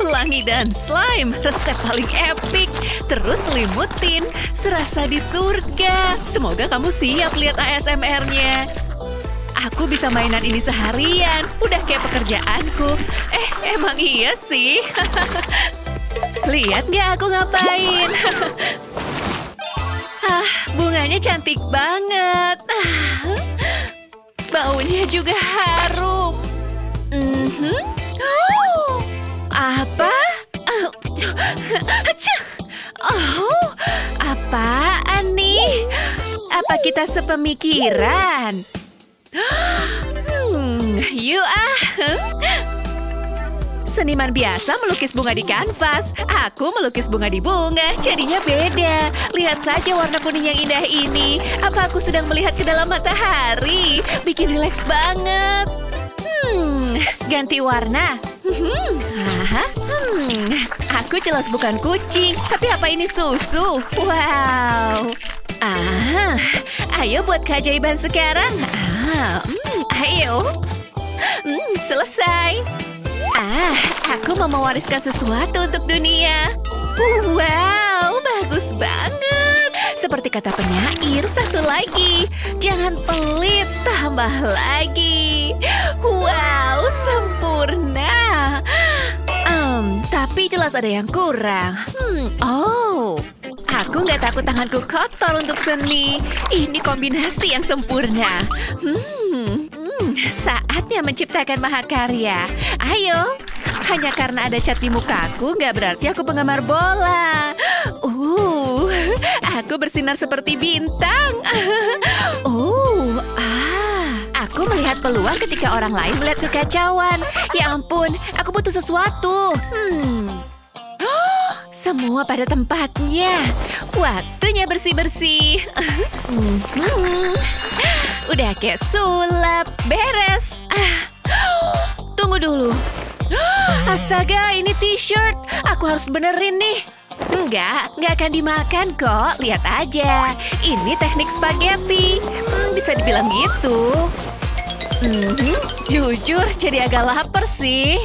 pelangi dan slime, resep paling epic. Terus selimutin, serasa di surga. Semoga kamu siap lihat ASMR-nya. Aku bisa mainan ini seharian, udah kayak pekerjaanku. Emang iya sih. Lihat nggak aku ngapain? Bunganya cantik banget. Baunya juga harum. Apa? Oh, apaan nih? Apa kita sepemikiran? Yuk Seniman biasa melukis bunga di kanvas. Aku melukis bunga di bunga, jadinya beda. Lihat saja warna kuning yang indah ini. Apa aku sedang melihat ke dalam matahari? Bikin rileks banget. Ganti warna. Aku jelas bukan kucing, tapi apa ini susu? Wow. Ayo buat keajaiban sekarang. Ayo. Selesai. Aku mau mewariskan sesuatu untuk dunia. Wow, bagus banget. Seperti kata penyair, satu lagi. Jangan pelit, tambah lagi. Wow, sempurna. Tapi jelas ada yang kurang. Aku nggak takut tanganku kotor untuk seni. Ini kombinasi yang sempurna. Saatnya menciptakan mahakarya. Ayo. Hanya karena ada cat di mukaku, nggak berarti aku penggemar bola. Aku bersinar seperti bintang. Aku melihat peluang ketika orang lain melihat kekacauan. Ya ampun, aku butuh sesuatu. Semua pada tempatnya. Waktunya bersih-bersih. Udah kayak sulap. Beres. Tunggu dulu. Astaga, ini t-shirt. Aku harus benerin nih. Enggak akan dimakan kok. Lihat aja. Ini teknik spaghetti. Bisa dibilang gitu. Jujur, jadi agak lapar sih.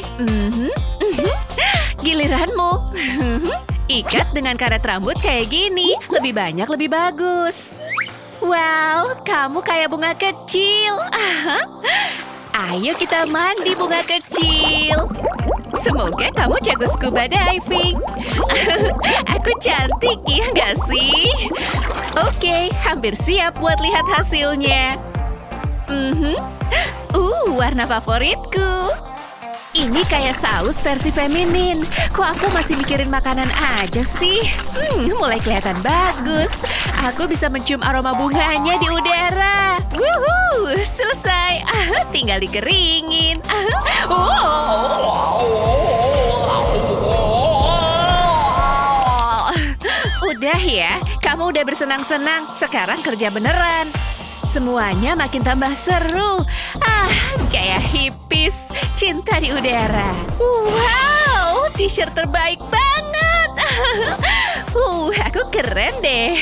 Giliranmu. Ikat dengan karet rambut kayak gini. Lebih banyak, lebih bagus. Wow, kamu kayak bunga kecil. Ayo kita mandi bunga kecil. Semoga kamu jago scuba diving. Aku cantik, ya nggak sih? Oke, hampir siap buat lihat hasilnya. Warna favoritku. Ini kayak saus versi feminin. Kok aku masih mikirin makanan aja sih? Mulai kelihatan bagus. Aku bisa mencium aroma bunganya di udara. Wuhu, selesai. Tinggal dikeringin. Udah ya, kamu udah bersenang-senang. Sekarang kerja beneran. Semuanya makin tambah seru. Kayak hippies, cinta di udara. Wow, t-shirt terbaik banget. Aku keren deh.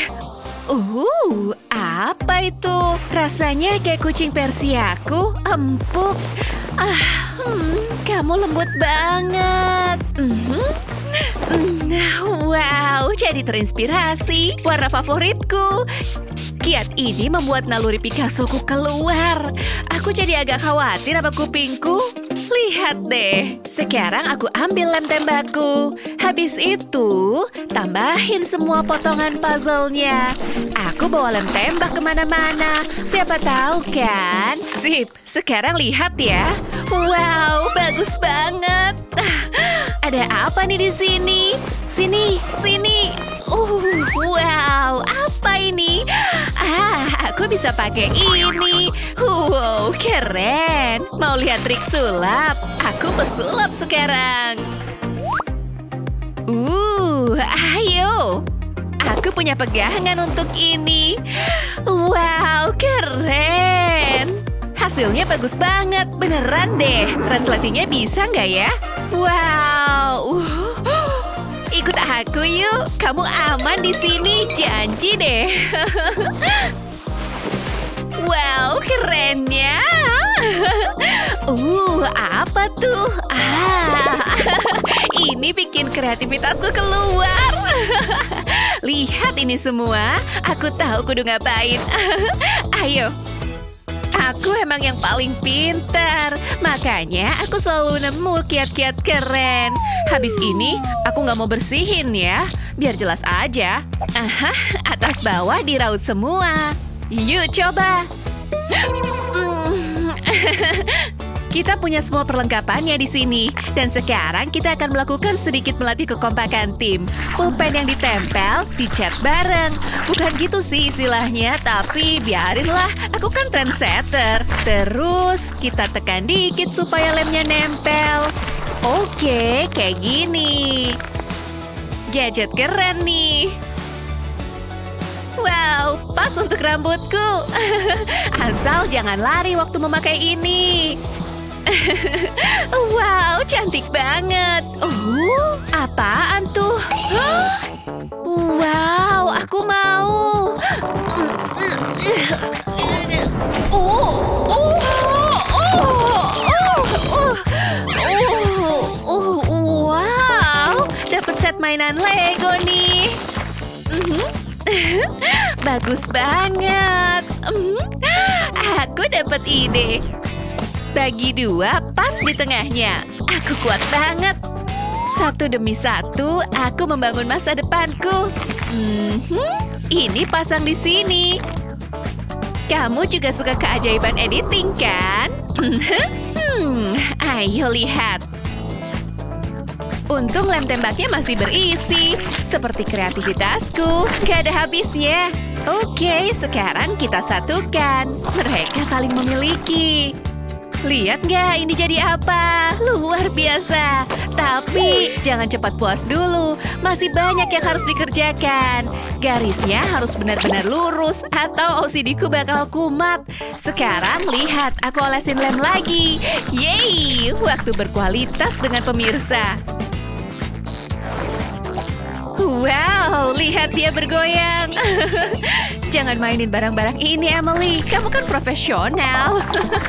Apa itu? Rasanya kayak kucing Persiaku, empuk. Kamu lembut banget. Wow, jadi terinspirasi. Warna favoritku. Kiat ini membuat naluri Picassoku keluar. Aku jadi agak khawatir sama kupingku. Lihat deh. Sekarang aku ambil lem tembakku. Habis itu, tambahin semua potongan puzzle-nya. Aku bawa lem tembak kemana-mana. Siapa tahu kan? Sip, sekarang lihat ya. Wow, bagus banget. Ada apa nih di sini? Sini. Wow, apa ini? Aku bisa pakai ini. Wow, keren. Mau lihat trik sulap? Aku pesulap sekarang. Ayo. Aku punya pegangan untuk ini. Wow, keren. Hasilnya bagus banget. Beneran deh. Resletingnya bisa nggak ya? Wow. Ikut aku yuk. Kamu aman di sini, janji deh. Wow, kerennya. Apa tuh? ini bikin kreativitasku keluar. Lihat ini semua. Aku tahu kudu ngapain. Ayo. Aku emang yang paling pintar. Makanya aku selalu nemu kiat-kiat keren. Habis ini, aku nggak mau bersihin ya. Biar jelas aja. Aha, atas bawah diraut semua. Yuk coba. Kita punya semua perlengkapannya di sini. Dan sekarang kita akan melakukan sedikit melatih kekompakan tim. Pulpen yang ditempel, dicat bareng. Bukan gitu sih istilahnya, tapi biarinlah. Aku kan trendsetter. Terus kita tekan dikit supaya lemnya nempel. Oke, kayak gini. Gadget keren nih. Wow, pas untuk rambutku. Asal jangan lari waktu memakai ini. Wow, cantik banget. Apaan tuh? Wow, aku mau. Wow, dapat set mainan Lego nih. Bagus banget. Aku dapat ide. Bagi dua pas di tengahnya. Aku kuat banget. Satu demi satu, aku membangun masa depanku. Ini pasang di sini. Kamu juga suka keajaiban editing, kan? Ayo lihat. Untung lem tembaknya masih berisi. Seperti kreativitasku, gak ada habisnya. Oke, sekarang kita satukan. Mereka saling memiliki. Lihat nggak ini jadi apa? Luar biasa. Tapi jangan cepat puas dulu. Masih banyak yang harus dikerjakan. Garisnya harus benar-benar lurus atau OCD-ku bakal kumat. Sekarang lihat, aku olesin lem lagi. Yeay, waktu berkualitas dengan pemirsa. Wow, lihat dia bergoyang. Jangan mainin barang-barang ini, Emily. Kamu kan profesional.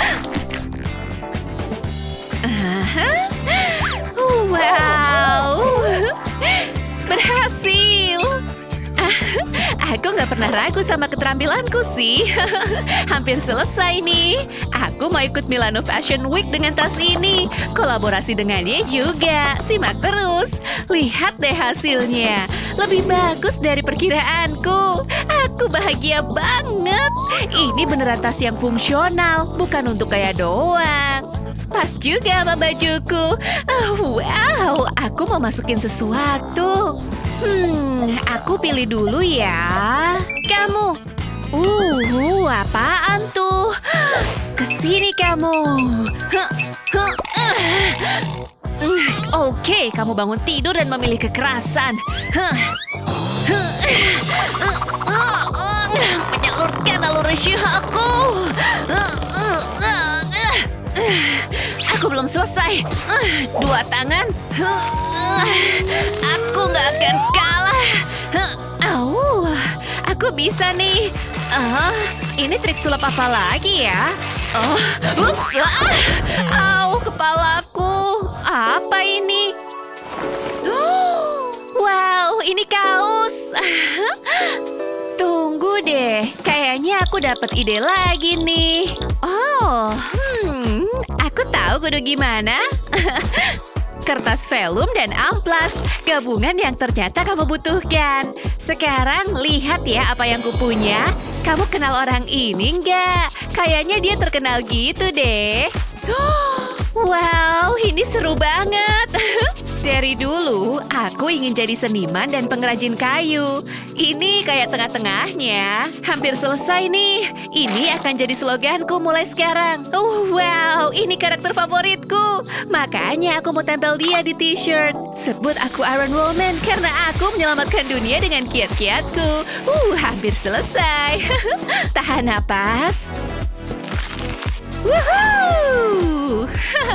Wow, berhasil. Aku nggak pernah ragu sama keterampilanku sih. Hampir selesai nih. Aku mau ikut Milano Fashion Week dengan tas ini. Kolaborasi dengannya juga. Simak terus. Lihat deh hasilnya. Lebih bagus dari perkiraanku. Aku bahagia banget. Ini beneran tas yang fungsional, bukan untuk gaya doang. Pas juga sama bajuku. Wow, aku mau masukin sesuatu. Aku pilih dulu ya. Kamu. Apaan tuh? Kesini kamu. Oke, kamu bangun tidur dan memilih kekerasan. Menyalurkan naluri syuhku. Aku belum selesai. Dua tangan. Aku nggak akan kalah. Aku bisa nih. Ini trik sulap apa lagi ya? Ups. Kepalaku. Apa ini? Wow, ini kaos. Tunggu deh. Kayaknya aku dapat ide lagi nih. Aku tahu kudu gimana. Kertas velum dan amplas, gabungan yang ternyata kamu butuhkan. Sekarang lihat ya apa yang kupunya. Kamu kenal orang ini nggak? Kayaknya dia terkenal gitu deh. Wow, ini seru banget. Dari dulu, aku ingin jadi seniman dan pengrajin kayu. Ini kayak tengah-tengahnya. Hampir selesai nih. Ini akan jadi sloganku mulai sekarang. Wow, ini karakter favoritku. Makanya aku mau tempel dia di t-shirt. Sebut aku Iron Woman karena aku menyelamatkan dunia dengan kiat-kiatku. Hampir selesai. Tahan napas. Woohoo!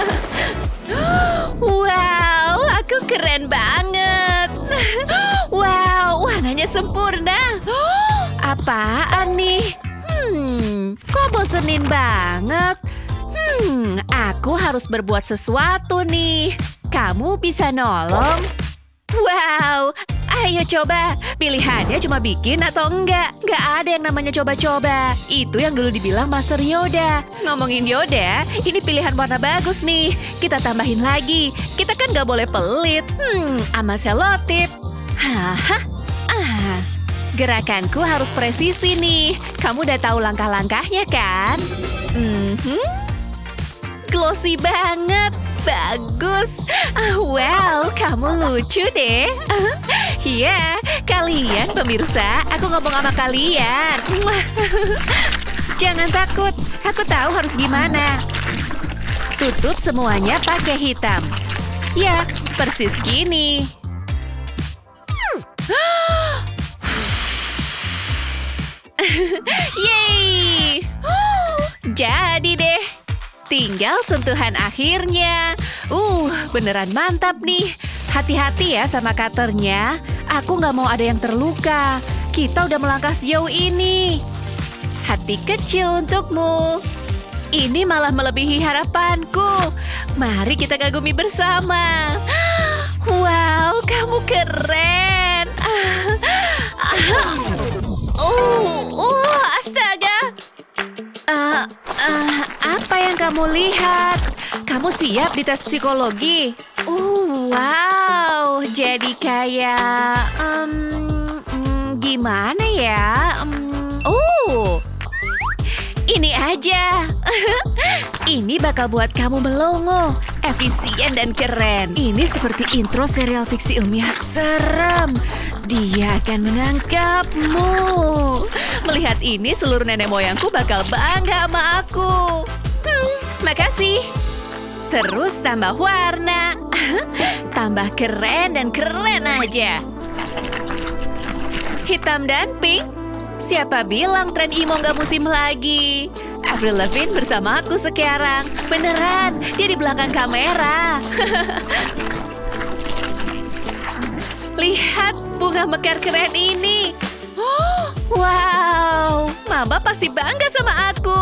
Wow, aku keren banget. Wow, warnanya sempurna. Apaan nih? Kok bosenin banget? Aku harus berbuat sesuatu nih. kamu bisa nolong? Wow, ayo coba. Pilihannya cuma bikin atau enggak. Nggak ada yang namanya coba-coba. Itu yang dulu dibilang Master Yoda. Ngomongin Yoda, ini pilihan warna bagus nih. Kita tambahin lagi. Kita kan nggak boleh pelit. Sama selotip. Haha. Gerakanku harus presisi nih. Kamu udah tahu langkah-langkahnya kan? Glossy banget. Bagus. Wow, kamu lucu deh. Iya, kalian pemirsa, aku ngomong sama kalian. Jangan takut, aku tahu harus gimana. Tutup semuanya pakai hitam. Ya, persis gini. Yeay! Jadi deh. Tinggal sentuhan akhirnya. Beneran mantap nih. Hati-hati ya sama cutternya. Aku nggak mau ada yang terluka. Kita udah melangkah sejauh ini. Hati kecil untukmu. Ini malah melebihi harapanku. Mari kita kagumi bersama. Wow, kamu keren. Astaga. Apa yang kamu lihat? Kamu siap di tes psikologi? Wow, jadi kayak... gimana ya? Ini aja. Ini bakal buat kamu melongo, efisien dan keren. Ini seperti intro serial fiksi ilmiah serem. Dia akan menangkapmu. Melihat ini, seluruh nenek moyangku bakal bangga sama aku. Makasih. Terus tambah warna. Tambah keren dan keren aja. Hitam dan pink. Siapa bilang tren emo nggak musim lagi? Avril Lavigne bersama aku sekarang. Beneran, dia di belakang kamera. Lihat bunga mekar keren ini. Wow, Mama pasti bangga sama aku.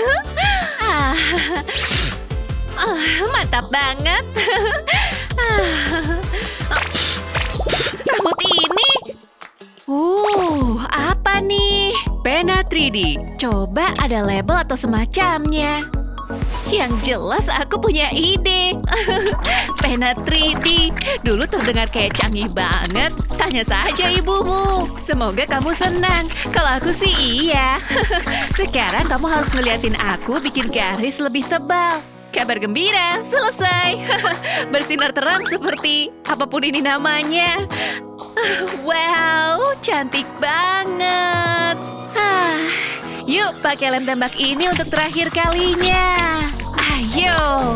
Mantap banget. Rambut ini. Apa nih? Pena 3D. Coba ada label atau semacamnya. Yang jelas aku punya ide. Pena 3D. Dulu terdengar kayak canggih banget. Tanya saja ibumu. Semoga kamu senang. Kalau aku sih iya. Sekarang kamu harus ngeliatin aku bikin garis lebih tebal. Kabar gembira, selesai. Bersinar terang seperti apapun ini namanya. Wow, cantik banget. Yuk, pakai lem tembak ini untuk terakhir kalinya. Ayo.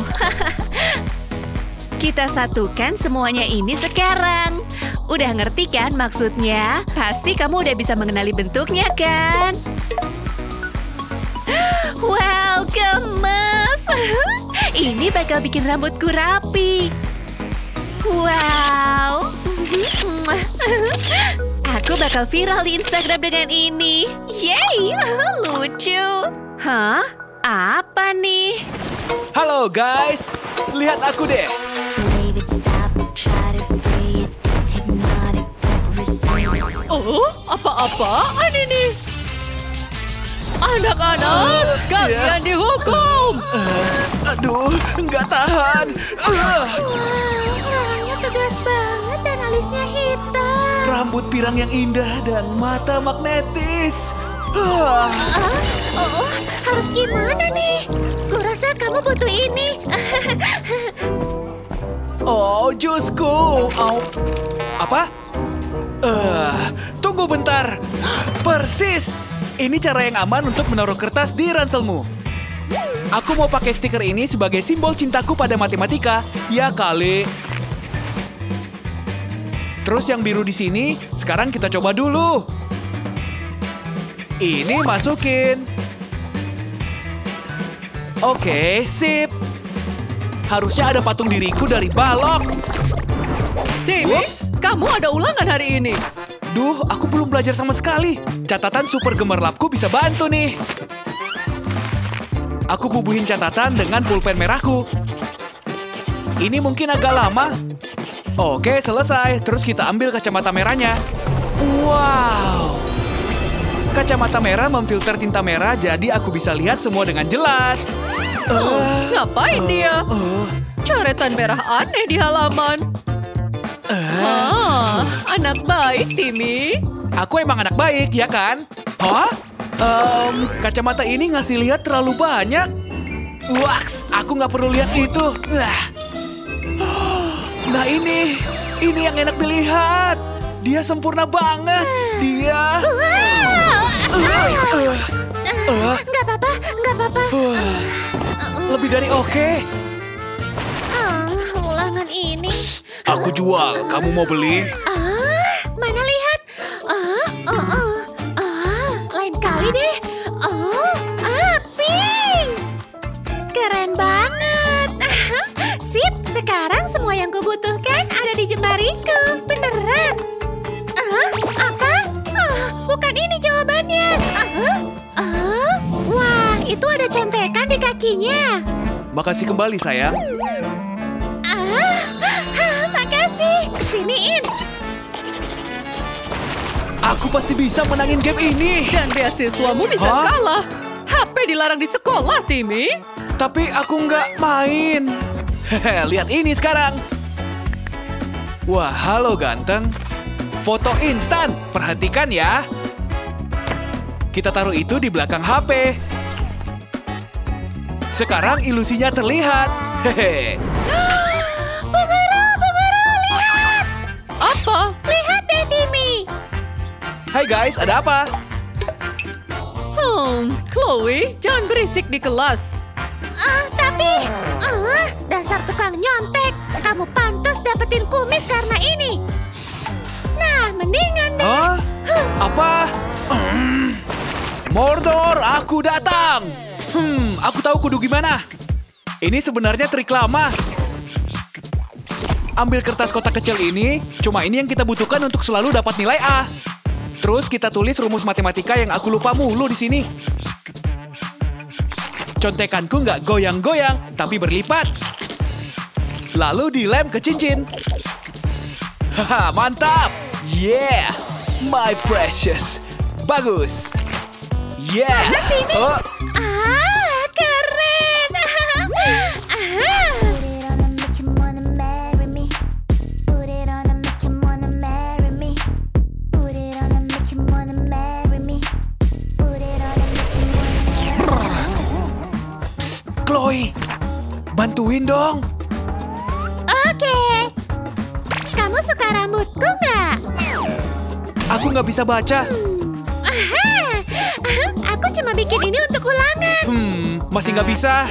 Kita satukan semuanya ini sekarang. Udah ngerti kan maksudnya? Pasti kamu udah bisa mengenali bentuknya kan? Wow, gemes. Ini bakal bikin rambutku rapi. Wow. Aku bakal viral di Instagram dengan ini. Yeay, lucu. Hah? Apa nih? Halo guys, lihat aku deh. Apa-apaan ini? Anak-anak, kalian dihukum. Aduh, nggak tahan. Orangnya tegas banget dan alisnya hitam. Rambut pirang yang indah dan mata magnetis. Harus gimana nih? Kurasa kamu butuh ini. Oh, jusku. Apa? Tunggu bentar. Persis. Ini cara yang aman untuk menaruh kertas di ranselmu. Aku mau pakai stiker ini sebagai simbol cintaku pada matematika. Ya kali. Terus yang biru di sini, sekarang kita coba dulu. Ini masukin. Oke, sip. Harusnya ada patung diriku dari balok. Timmy, kamu ada ulangan hari ini. Duh, aku belum belajar sama sekali. Catatan super gemerlapku bisa bantu nih. Aku bubuhin catatan dengan pulpen merahku. Ini mungkin agak lama. Oke, selesai. Terus kita ambil kacamata merahnya. Wow. Kacamata merah memfilter tinta merah, jadi aku bisa lihat semua dengan jelas. Ngapain dia? Coretan merah aneh di halaman. Anak baik, Timmy. Aku emang anak baik, ya kan? Hah? Kacamata ini ngasih lihat terlalu banyak. Waks, aku nggak perlu lihat itu. Nah ini yang enak dilihat. Dia sempurna banget. Dia... Nggak apa-apa. Lebih dari oke. Ulangan ini. Aku jual. Kamu mau beli? Mana lihat? Lain kali deh. Pink. Keren banget. Sip, sekarang semua yang kubutuhkan ada di jemariku. Beneran. Apa? Bukan ini jawabannya. Wah, itu ada contekan di kakinya. Makasih kembali, sayang. Makasih. Kesiniin. Aku pasti bisa menangin game ini. Dan beasiswamu bisa kalah. HP dilarang di sekolah, Timmy. Tapi aku nggak main. Lihat ini sekarang. Wah, halo ganteng. Foto instan. Perhatikan ya. Kita taruh itu di belakang HP. Sekarang ilusinya terlihat. Hehe. Bu Guru, lihat. Apa? Lihat deh, Timmy. Hai guys, ada apa? Chloe, jangan berisik di kelas. Tapi dasar tukang nyontek. Kamu pantas dapetin kumis karena ini. Nah, mendingan deh. Hah? Apa? Mordor, aku datang. Aku tahu kudu gimana. Ini sebenarnya trik lama. Ambil kertas kotak kecil ini, cuma ini yang kita butuhkan untuk selalu dapat nilai A. Terus kita tulis rumus matematika yang aku lupa mulu di sini. Contekanku nggak goyang-goyang, tapi berlipat. Lalu dilem ke cincin. Haha, mantap! Yeah! My precious! Bagus! Yeah! Mana sini? Keren! Psst, Chloe! Bantuin dong! Oke. Kamu suka rambutku nggak? Aku nggak bisa baca. Aku cuma bikin ini untuk ulangan. Masih nggak bisa.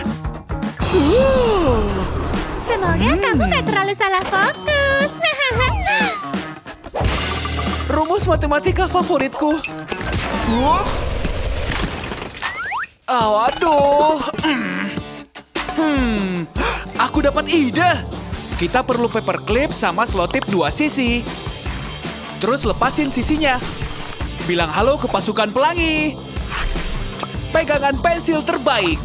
Semoga kamu nggak terlalu salah fokus. Rumus matematika favoritku. Whoops. Waduh. Aku dapat ide. Kita perlu paperclip sama selotip 2 sisi. Terus lepasin sisinya. Bilang halo ke pasukan pelangi. Pegangan pensil terbaik.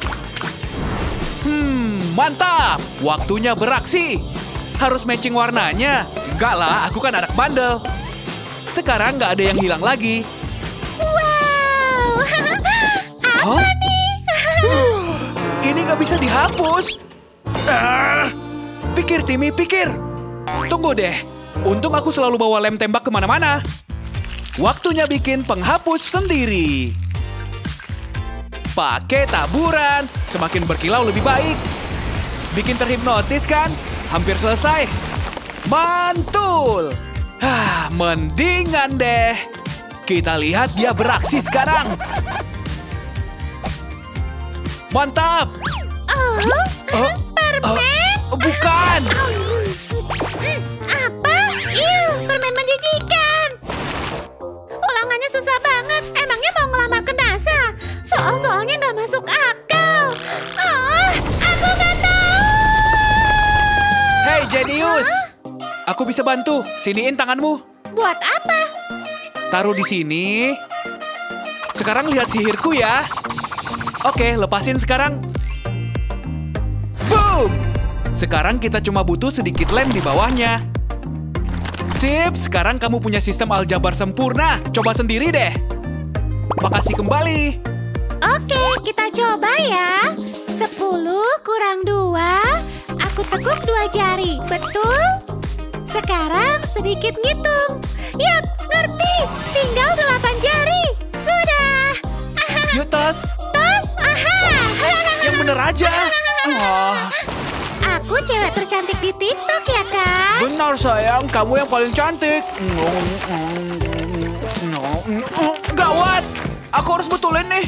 Mantap. Waktunya beraksi. Harus matching warnanya. Enggak lah, aku kan anak bandel. Sekarang nggak ada yang hilang lagi. Wow. Apa nih? Ini nggak bisa dihapus. Pikir, Timmy, pikir. Tunggu deh. Untung aku selalu bawa lem tembak kemana-mana. Waktunya bikin penghapus sendiri. Pakai taburan. Semakin berkilau lebih baik. Bikin terhipnotis kan? Hampir selesai. Mantul. Mendingan deh. Kita lihat dia beraksi sekarang. Mantap. Permen? Bukan. Apa? Permen menjijikan. Ulangannya susah banget. Emangnya mau ngelamar ke NASA? Soal-soalnya nggak masuk akal. Aku nggak tahu. Hey, Jenius. Aku bisa bantu. Siniin tanganmu. Buat apa? Taruh di sini. Sekarang lihat sihirku ya. Oke, lepasin sekarang. Boom! Sekarang kita cuma butuh sedikit lem di bawahnya. Sip, sekarang kamu punya sistem aljabar sempurna. Coba sendiri deh. Makasih kembali. Oke, kita coba ya. 10 kurang 2, aku tekuk 2 jari, betul? Sekarang sedikit ngitung. Yap, ngerti. Tinggal 8 jari. Sudah. Yuk, tos. Tos, aha. Yang bener aja. Oh. Aku cewek tercantik di TikTok ya, kan? Benar sayang, kamu yang paling cantik. Gawat, aku harus betulin nih.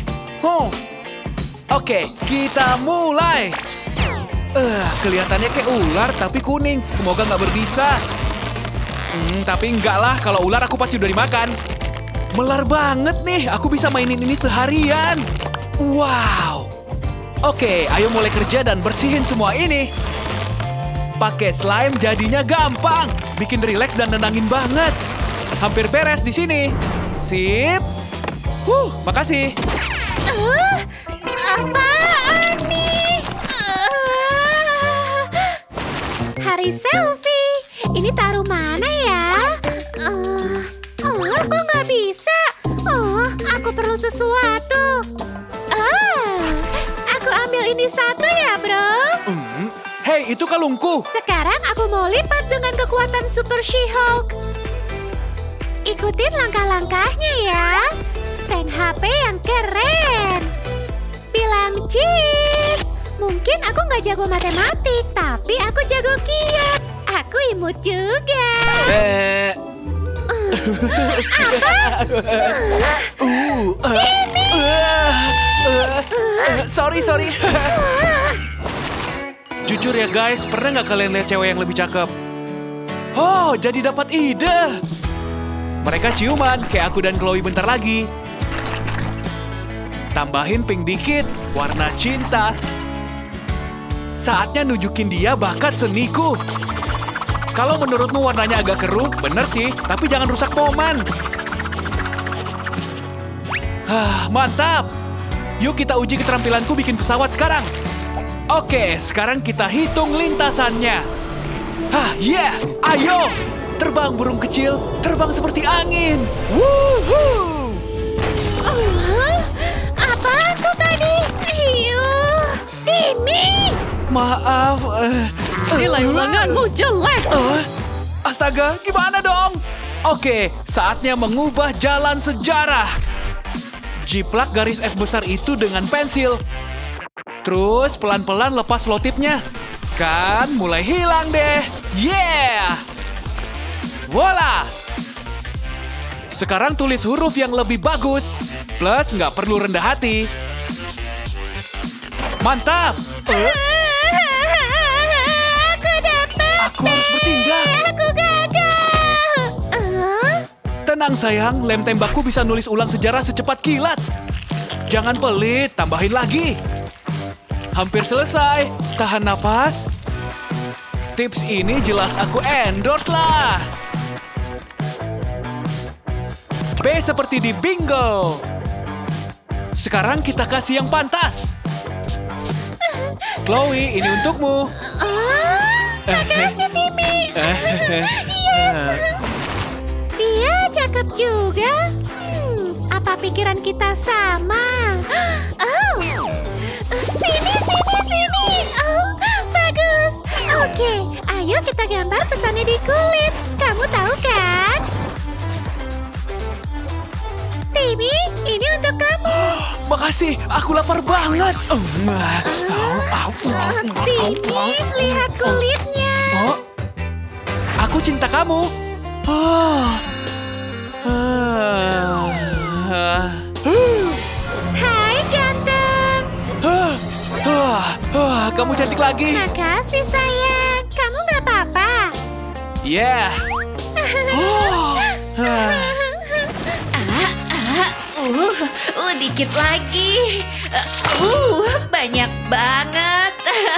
Oke, kita mulai. Kelihatannya kayak ular tapi kuning. Semoga nggak berbisa. Tapi enggak lah, kalau ular aku pasti udah dimakan. Melar banget nih, aku bisa mainin ini seharian. Wow. Oke, ayo mulai kerja dan bersihin semua ini. Pakai slime jadinya gampang, bikin rileks dan nenangin banget. Hampir beres di sini. Sip. Makasih. Apaan nih? Hari selfie. Ini taruh mana ya? Kok nggak bisa? Aku perlu sesuatu. Aku ambil ini satu ya, bro. Hei, itu kalungku. Sekarang aku mau lipat dengan kekuatan Super She-Hulk. Ikutin langkah-langkahnya ya. Stand HP yang keren. Bilang cheese. Mungkin aku nggak jago matematik, tapi aku jago kiat. Aku imut juga. Sorry. Jujur ya guys, pernah nggak kalian lihat cewek yang lebih cakep? Oh, jadi dapat ide. Mereka ciuman, kayak aku dan Chloe bentar lagi. Tambahin pink dikit, warna cinta. Saatnya nunjukin dia bakat seniku. Kalau menurutmu warnanya agak keruh, bener sih, tapi jangan rusak momen. Mantap. Yuk kita uji keterampilanku bikin pesawat sekarang. Oke, sekarang kita hitung lintasannya. Ayo. Terbang burung kecil, terbang seperti angin. Woohoo! Apa itu tadi? Timmy! Maaf. Nilai ulanganmu jelek. Astaga, gimana dong? Oke, saatnya mengubah jalan sejarah. Jiplak garis F besar itu dengan pensil. Terus pelan-pelan lepas lotipnya. Kan mulai hilang deh. Yeah! Voila! Sekarang tulis huruf yang lebih bagus. Plus nggak perlu rendah hati. Mantap! Aku dapat. Aku harus bertindak. Aku gagal. Tenang sayang, lem tembakku bisa nulis ulang sejarah secepat kilat. Jangan pelit, tambahin lagi. Hampir selesai. Tahan napas. Tips ini jelas aku endorse lah. B seperti di bingo. Sekarang kita kasih yang pantas. Chloe, ini untukmu. Makasih, Timmy. Yes. Dia cakep juga. Apa pikiran kita sama? Sini. Bagus. Oke, ayo kita gambar pesannya di kulit. Kamu tahu kan? Timmy, ini untuk kamu. Makasih, aku lapar banget. Timmy, lihat kulitnya. Aku cinta kamu. Hai, ganteng. Kamu cantik lagi. Makasih, sayang. Kamu nggak apa-apa? Yeah. Dikit lagi. Banyak banget.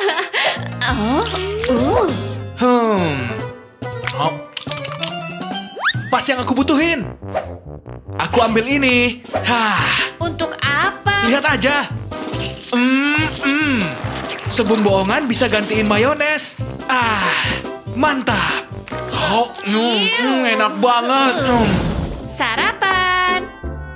Pas yang aku butuhin. Aku ambil ini. Untuk apa? Lihat aja. Sebum bohongan bisa gantiin mayones. Mantap. Enak banget. Sarapan.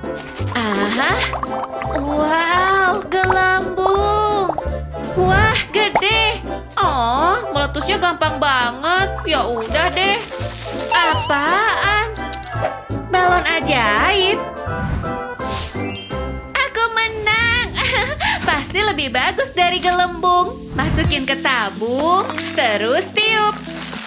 Wow, gelembung. Wah, gede. Oh, meletusnya gampang banget. Ya udah deh. Apaan? Balon ajaib. Aku menang. Pasti lebih bagus dari gelembung. Masukin ke tabung, terus tiup.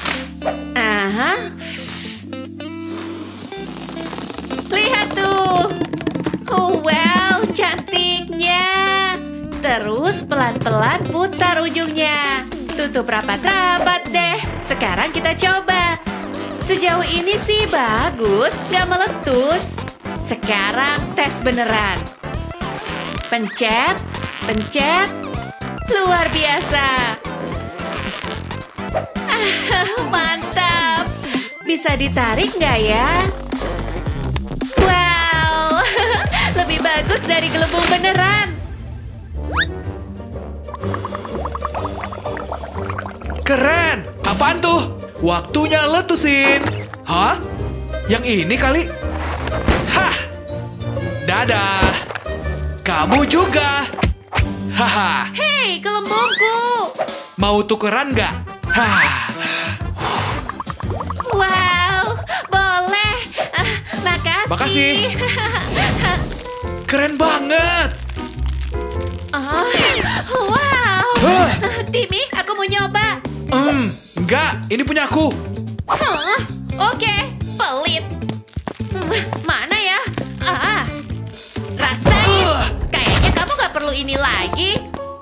Lihat tuh. Oh, wow, cantiknya. Terus pelan-pelan putar ujungnya. Tutup rapat-rapat deh. Sekarang kita coba. Sejauh ini sih bagus, nggak meletus. Sekarang tes beneran. Pencet, pencet. Luar biasa. Mantap. Bisa ditarik nggak ya? Wow, lebih bagus dari gelembung beneran. Keren. Apaan tuh? Waktunya letusin. Hah? Yang ini kali? Hah. Dadah. Kamu juga. Haha. Hei, gelembungku. Mau tukeran nggak? Hah. Wow, boleh. Makasih. Makasih. Keren banget. Wow. Timmy, aku mau nyoba. Enggak. Ini punya aku. Oke, pelit. Mana ya? Rasain. Kayaknya kamu nggak perlu ini lagi.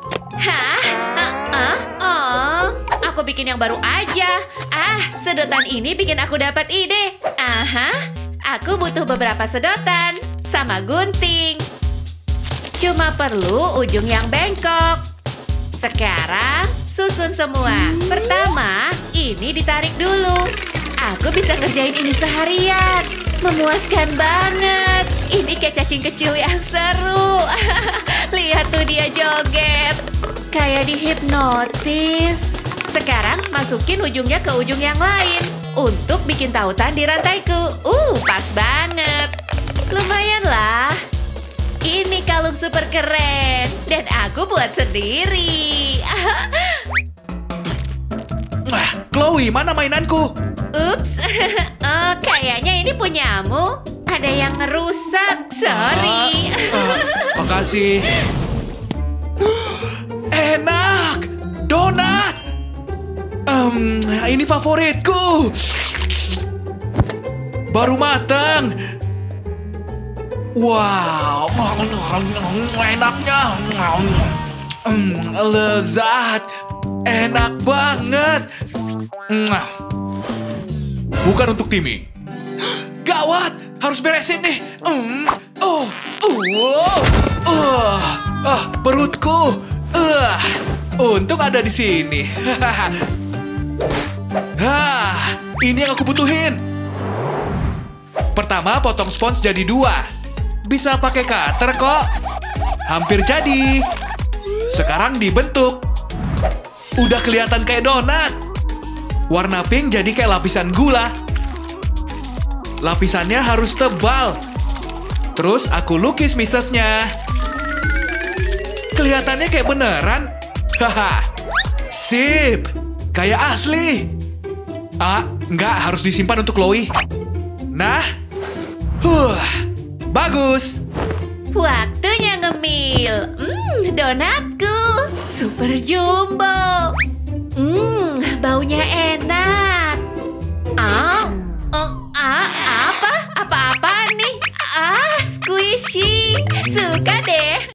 Aku bikin yang baru aja. Sedotan ini bikin aku dapat ide. Aku butuh beberapa sedotan sama gunting. Cuma perlu ujung yang bengkok. Sekarang susun semua. Pertama, ini ditarik dulu. Aku bisa ngerjain ini seharian. Memuaskan banget. Ini kayak cacing kecil yang seru. Lihat tuh dia joget. Kayak dihipnotis. Sekarang masukin ujungnya ke ujung yang lain. Untuk bikin tautan di rantaiku. Pas banget. Lumayan lah. Ini kalung super keren. Dan aku buat sendiri. Chloe, mana mainanku? Ups, kayaknya ini punyamu. Ada yang ngerusak, sorry. Makasih. Enak, donat. Ini favoritku. Baru matang. Wow, enaknya. Lezat. Enak banget. Bukan untuk Timmy. Gawat, harus beresin nih. Perutku. Untung ada di sini. Ini yang aku butuhin. Pertama, potong spons jadi 2. Bisa pakai cutter kok. Hampir jadi. Sekarang dibentuk. Udah kelihatan kayak donat. Warna pink jadi kayak lapisan gula. Lapisannya harus tebal. Terus aku lukis misesnya. Kelihatannya kayak beneran. Haha. Sip. Kayak asli. Enggak, harus disimpan untuk Chloe. Nah. Bagus. Waktunya ngemil. Donatku. Super jumbo. Baunya enak. Apa nih? Squishy. Suka deh.